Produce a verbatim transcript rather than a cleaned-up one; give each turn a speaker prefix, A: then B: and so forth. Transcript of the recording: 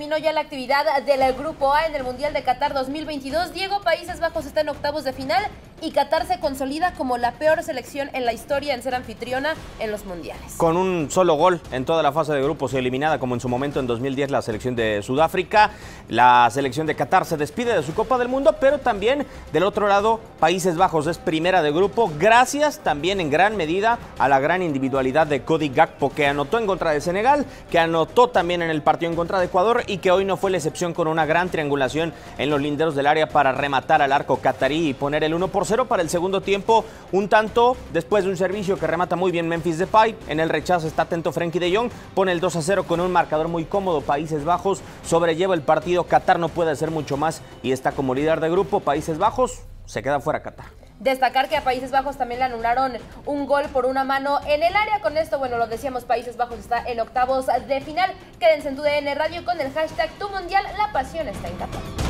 A: terminó ya la actividad del Grupo A en el Mundial de Qatar dos mil veintidós. Diego, Países Bajos está en octavos de final y Qatar se consolida como la peor selección en la historia en ser anfitriona en los mundiales.
B: Con un solo gol en toda la fase de grupos y eliminada como en su momento en dos mil diez la selección de Sudáfrica, la selección de Qatar se despide de su Copa del Mundo, pero también del otro lado Países Bajos es primera de grupo gracias también en gran medida a la gran individualidad de Cody Gakpo, que anotó en contra de Senegal, que anotó también en el partido en contra de Ecuador y que hoy no fue la excepción con una gran triangulación en los linderos del área para rematar al arco catarí y poner el uno por cero para el segundo tiempo, un tanto después de un servicio que remata muy bien Memphis Depay. En el rechazo está atento Frenkie de Jong, pone el dos a cero con un marcador muy cómodo. Países Bajos sobrelleva el partido, Qatar no puede hacer mucho más y está como líder de grupo. Países Bajos se queda fuera Qatar.
A: Destacar que a Países Bajos también le anularon un gol por una mano en el área. Con esto, bueno, lo decíamos, Países Bajos está en octavos de final. Quédense en tu D N Radio con el hashtag Tu Mundial, la pasión está en Qatar.